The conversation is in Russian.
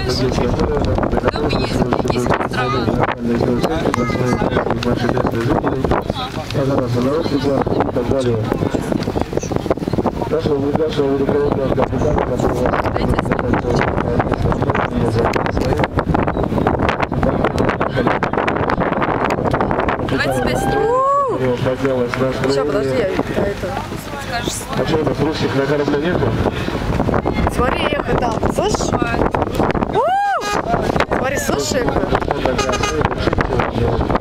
Сейчас, подожди, я это... А что у нас русских на корабле нету? Смотри, эхо там, слышишь? Смотри, слышишь эхо?